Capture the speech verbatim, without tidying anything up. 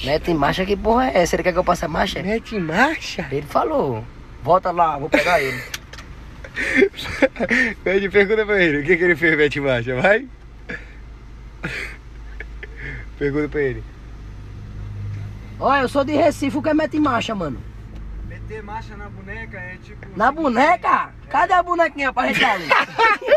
Mete marcha, que porra é essa? Ele quer que eu passe a marcha? Mete marcha? Ele falou. Volta lá, vou pegar ele. Pede, pergunta pra ele, o que que ele fez, mete marcha, vai? Pergunta pra ele. Olha, eu sou de Recife, o que é mete marcha, mano? Meter marcha na boneca é tipo... Na boneca? Cadê a bonequinha pra gente dar ali?